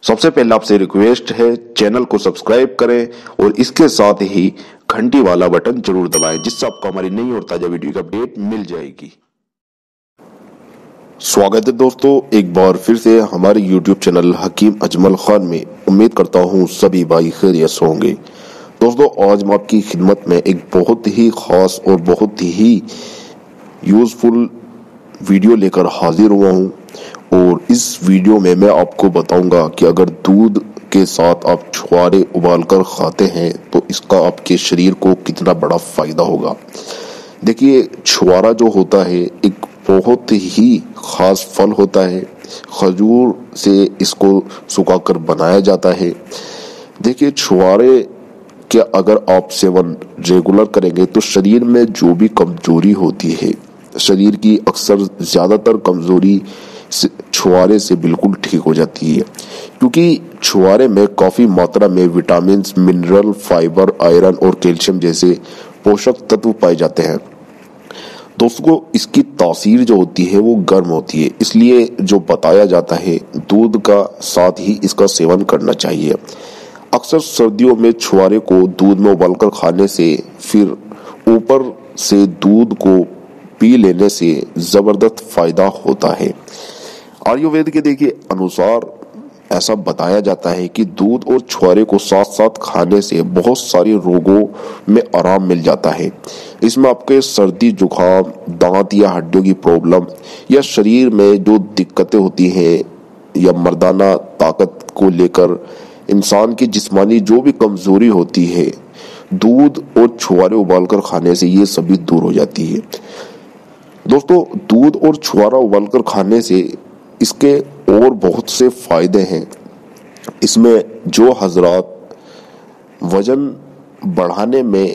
सबसे पहले आपसे रिक्वेस्ट है, चैनल को सब्सक्राइब करें और इसके साथ ही घंटी वाला बटन जरूर दबाएं, जिससे आपको हमारी नई और ताजा वीडियो की अपडेट मिल जाएगी। स्वागत है दोस्तों एक बार फिर से हमारे YouTube चैनल हकीम अजमल खान में। उम्मीद करता हूँ सभी भाई खैरियत से होंगे। दोस्तों आज मैं आपकी खिदमत में एक बहुत ही खास और बहुत ही यूजफुल वीडियो लेकर हाजिर हुआ हूँ। और इस वीडियो में मैं आपको बताऊंगा कि अगर दूध के साथ आप छुआरे उबालकर खाते हैं तो इसका आपके शरीर को कितना बड़ा फायदा होगा। देखिए, छुआरा जो होता है एक बहुत ही खास फल होता है। खजूर से इसको सुखाकर बनाया जाता है। देखिए, छुआरे के अगर आप सेवन रेगुलर करेंगे तो शरीर में जो भी कमजोरी होती है, शरीर की अक्सर ज्यादातर कमजोरी छुआरे से बिल्कुल ठीक हो जाती है, क्योंकि छुआरे में काफी मात्रा में विटामिन, मिनरल, फाइबर, आयरन और कैल्शियम जैसे पोषक तत्व पाए जाते हैं। दोस्तों इसकी तासीर जो होती है वो गर्म होती है, इसलिए जो बताया जाता है दूध का साथ ही इसका सेवन करना चाहिए। अक्सर सर्दियों में छुआरे को दूध में उबालकर खाने से फिर ऊपर से दूध को पी लेने से जबरदस्त फायदा होता है। आयुर्वेद के देखिए अनुसार ऐसा बताया जाता है कि दूध और छुआरे को साथ साथ खाने से बहुत सारे रोगों में आराम मिल जाता है। इसमें आपके सर्दी, जुकाम, दांत या हड्डियों की प्रॉब्लम या शरीर में जो दिक्कतें होती हैं या मर्दाना ताकत को लेकर इंसान की जिस्मानी जो भी कमजोरी होती है, दूध और छुआरे उबालकर खाने से ये सभी दूर हो जाती है। दोस्तों दूध और छुआरा उबालकर खाने से इसके और बहुत से फायदे हैं। इसमें जो हजरात वजन बढ़ाने में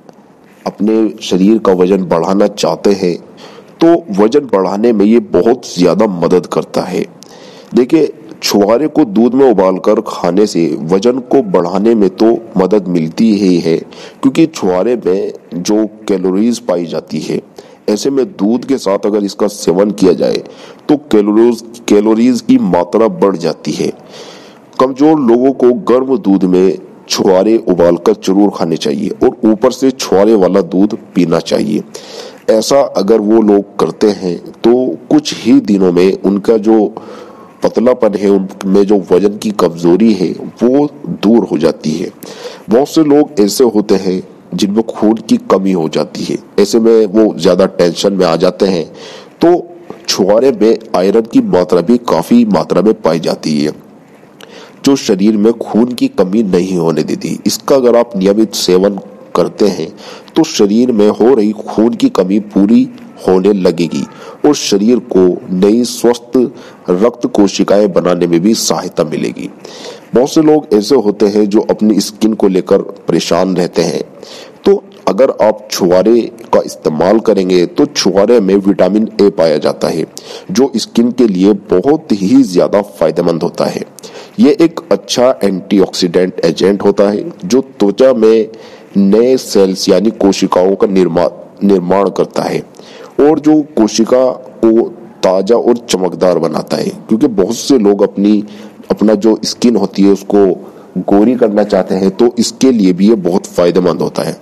अपने शरीर का वजन बढ़ाना चाहते हैं तो वजन बढ़ाने में ये बहुत ज्यादा मदद करता है। देखिए, छुआरे को दूध में उबालकर खाने से वजन को बढ़ाने में तो मदद मिलती ही है, क्योंकि छुआरे में जो कैलोरीज पाई जाती है, ऐसे में दूध के साथ अगर इसका सेवन किया जाए तो कैलोरीज की मात्रा बढ़ जाती है। कमजोर लोगों को गर्म दूध में छुआरे उबालकर जरूर खाने चाहिए और ऊपर से छुआरे वाला दूध पीना चाहिए। ऐसा अगर वो लोग करते हैं तो कुछ ही दिनों में उनका जो पतलापन है, उनमें जो वजन की कमजोरी है वो दूर हो जाती है। बहुत से लोग ऐसे होते हैं जिनमें खून की कमी हो जाती है, ऐसे में वो ज्यादा टेंशन में आ जाते हैं, तो छुआरे में आयरन की मात्रा भी काफी मात्रा में पाई जाती है, जो शरीर में खून की कमी नहीं होने देती। इसका अगर आप नियमित सेवन करते हैं तो शरीर में हो रही खून की कमी पूरी होने लगेगी और शरीर को नई स्वस्थ रक्त कोशिकाएं बनाने में भी सहायता मिलेगी। बहुत से लोग ऐसे होते हैं जो अपनी स्किन को लेकर परेशान रहते हैं, तो अगर आप छुआरे का इस्तेमाल करेंगे तो छुआरे में विटामिन ए पाया जाता है, जो स्किन के लिए बहुत ही ज्यादा फायदेमंद होता है। ये एक अच्छा एंटीऑक्सीडेंट एजेंट होता है जो त्वचा में नए सेल्स यानी कोशिकाओं का निर्माण करता है और जो कोशिका को ताजा और चमकदार बनाता है, क्योंकि बहुत से लोग अपना जो स्किन होती है उसको गोरी करना चाहते हैं, तो इसके लिए भी ये बहुत फायदेमंद होता है।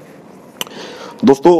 दोस्तों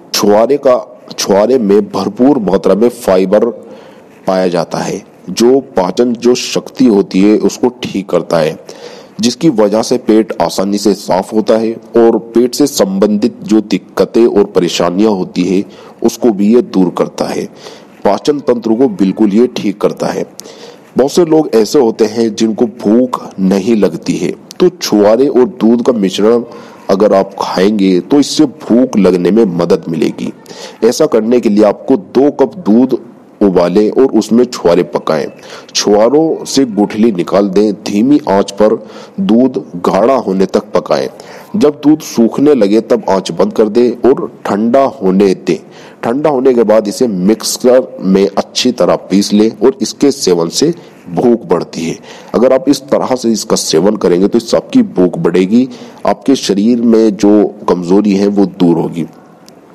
छुआरे में भरपूर मात्रा में फाइबर पाया जाता है, जो पाचन जो शक्ति होती है उसको ठीक करता है, जिसकी वजह से पेट आसानी से साफ होता है और पेट से संबंधित जो दिक्कतें और परेशानियां होती है उसको भी ये दूर करता है। पाचन तंत्र को बिल्कुल ये ठीक करता है। बहुत से लोग ऐसे होते हैं जिनको भूख नहीं लगती है, तो छुआरे और दूध का मिश्रण अगर आप खाएंगे तो इससे भूख लगने में मदद मिलेगी। ऐसा करने के लिए आपको 2 कप दूध उबालें और उसमें छुआरे पकाएं। छुआरों से गुठली निकाल दें, धीमी आंच पर दूध गाढ़ा होने तक पकाएं। जब दूध सूखने लगे तब आंच बंद कर दें और ठंडा होने दें। ठंडा होने के बाद इसे मिक्सर में अच्छी तरह पीस लें और इसके सेवन से भूख बढ़ती है। अगर आप इस तरह से इसका सेवन करेंगे तो इससे आपकी भूख बढ़ेगी, आपके शरीर में जो कमजोरी है वो दूर होगी।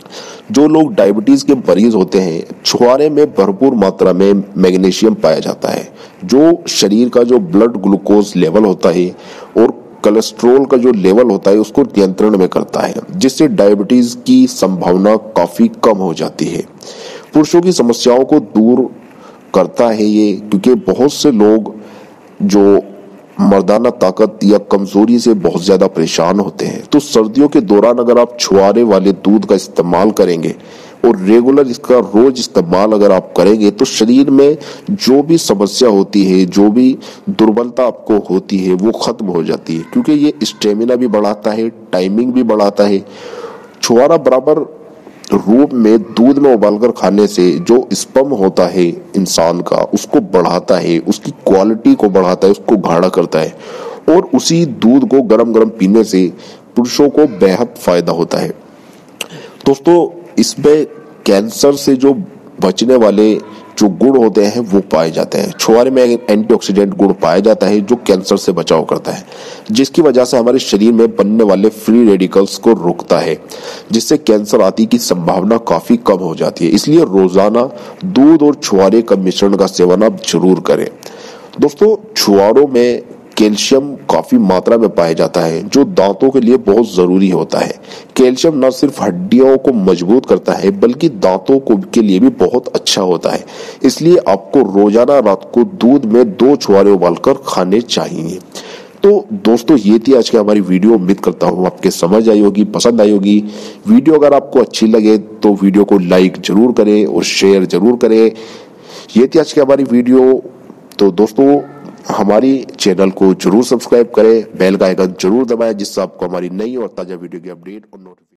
जो लोग डायबिटीज के मरीज होते हैं, छुहारे में भरपूर मात्रा में मैग्नीशियम पाया जाता है, जो शरीर का जो ब्लड ग्लूकोज लेवल होता है और कोलेस्ट्रॉल का जो लेवल होता है उसको नियंत्रण में करता है, जिससे डायबिटीज की संभावना काफी कम हो जाती है। पुरुषों की समस्याओं को दूर करता है ये, क्योंकि बहुत से लोग जो मर्दाना ताकत या कमजोरी से बहुत ज्यादा परेशान होते हैं, तो सर्दियों के दौरान अगर आप छुहारे वाले दूध का इस्तेमाल करेंगे और रेगुलर इसका रोज इस्तेमाल अगर आप करेंगे तो शरीर में जो भी समस्या होती है, जो भी दुर्बलता आपको होती है वो खत्म हो जाती है, क्योंकि ये स्टेमिना भी बढ़ाता है, टाइमिंग भी बढ़ाता है। छुहारा बराबर रूप में दूध में उबालकर खाने से जो स्पर्म होता है इंसान का, उसको बढ़ाता है, उसकी क्वालिटी को बढ़ाता है, उसको गाढ़ा करता है, और उसी दूध को गरम गरम पीने से पुरुषों को बेहद फायदा होता है। दोस्तों, इसमें कैंसर से जो बचने वाले जो गुण होते हैं वो पाए जाते हैं। छुहारे में एंटीऑक्सीडेंट गुण पाया जाता है जो कैंसर से बचाव करता है, जिसकी वजह से हमारे शरीर में बनने वाले फ्री रेडिकल्स को रोकता है, जिससे कैंसर आदि की संभावना काफी कम हो जाती है। इसलिए रोजाना दूध और छुहारे का मिश्रण का सेवन आप जरूर करें। दोस्तों, छुहारों में कैल्शियम काफी मात्रा में पाया जाता है, जो दांतों के लिए बहुत जरूरी होता है। कैल्शियम न सिर्फ हड्डियों को मजबूत करता है बल्कि दांतों को के लिए भी बहुत अच्छा होता है। इसलिए आपको रोजाना रात को दूध में 2 छुहारे उबालकर खाने चाहिए। तो दोस्तों, ये थी आज की हमारी वीडियो। उम्मीद करता हूँ आपके समझ आई होगी, पसंद आई होगी। वीडियो अगर आपको अच्छी लगे तो वीडियो को लाइक जरूर करें और शेयर जरूर करें। ये थी आज की हमारी वीडियो। तो दोस्तों, हमारी चैनल को जरूर सब्सक्राइब करें, बेल का आइकन जरूर दबाएं, जिससे आपको हमारी नई और ताजा वीडियो की अपडेट और नोटिफिकेशन